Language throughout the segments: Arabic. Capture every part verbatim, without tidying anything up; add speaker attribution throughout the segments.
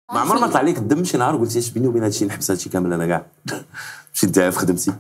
Speaker 1: ما عمر ما طلع عليك الدم شي نهار قلتي اش بيني وبين هادشي نحبس هادشي كامل انا كاع مشيت داير في خدمتي؟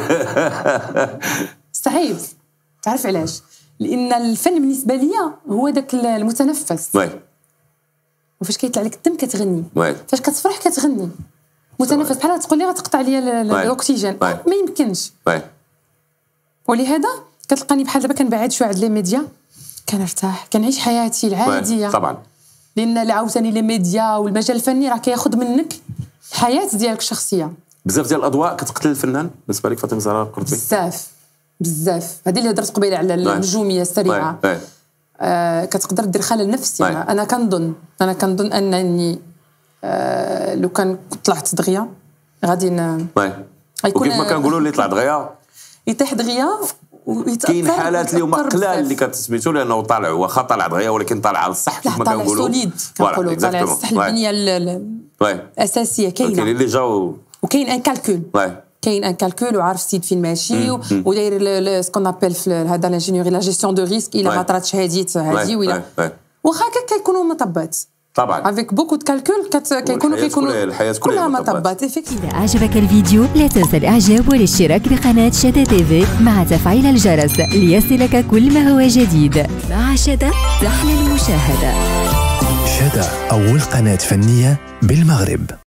Speaker 2: صعيب. تعرف علاش؟ لان الفن بالنسبه لي هو داك المتنفس.
Speaker 1: وي.
Speaker 2: وفاش كيطلع لك الدم كتغني.
Speaker 1: وي.
Speaker 2: فاش كتفرح كتغني. متنفس بحال تقول لي غتقطع لي الاكسجين، ما يمكنش.
Speaker 1: وي.
Speaker 2: ولهذا كتلقاني بحال دابا كنبعد شويه عند لي ميديا، كنرتاح كنعيش حياتي العاديه.
Speaker 1: طبعا.
Speaker 2: لان عاوتاني لي ميديا والمجال الفني راه كياخذ منك الحياه ديالك الشخصيه.
Speaker 1: بزاف ديال الاضواء كتقتل الفنان بالنسبه لك فاطمه زهراء القرطبي؟
Speaker 2: بزاف بزاف. هذه اللي هضرت قبيله على النجوميه السريعه. آه كتقدر دير خلل نفسي. انا كنظن انا كنظن انني آه لو كان طلعت دغيا غادي ن...
Speaker 1: وكيف ما كنقولوا اللي طلع دغيا
Speaker 2: يطيح دغيا ويتاثر.
Speaker 1: كاين حالات اللي هما قلال اللي كتسميتو لانه طالع واخا طالع دغيا ولكن طالع على الصح كيف ما كنقولوا.
Speaker 2: طالع سوليد كنقولوا، طالع على الصح البنيه الاساسيه كاينه.
Speaker 1: كاين اللي جاو
Speaker 2: وكاين ان كالكول. كاين ان كالكول وعارف السيد فين ماشي وداير سكون ابيل هذا لانجينيوري لا جيستيون دو ريسك. الا ما طراتش هاديت هادي ولا واخا هكا كيكونوا مطبات.
Speaker 1: طبعا
Speaker 2: افيك بوكو دو كالكول كيكونوا كيكونوا
Speaker 1: الحياه
Speaker 2: كلها مطبات.
Speaker 3: إذا أعجبك الفيديو لا تنسى الإعجاب والاشتراك بقناة شدا تيفي مع تفعيل الجرس ليصلك كل ما هو جديد. مع شدا تحلى المشاهدة.
Speaker 4: شدا أول قناة فنية بالمغرب.